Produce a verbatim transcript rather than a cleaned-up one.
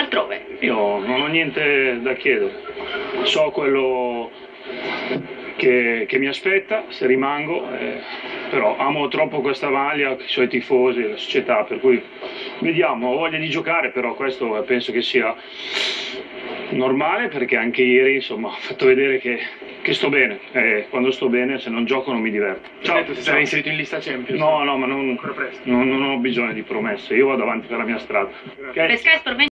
altrove? Io non ho niente da chiedere, so quello che, che mi aspetta se rimango, eh, però amo troppo questa maglia, i suoi tifosi, la società, per cui vediamo, ho voglia di giocare, però questo penso che sia normale, perché anche ieri insomma ho fatto vedere che, che sto bene, e quando sto bene, se non gioco non mi diverto. Ciao, detto se sarai inserito in lista Champions? No, no, ma non, non, non ho bisogno di promesse, io vado avanti per la mia strada. Okay? Per Sky Sport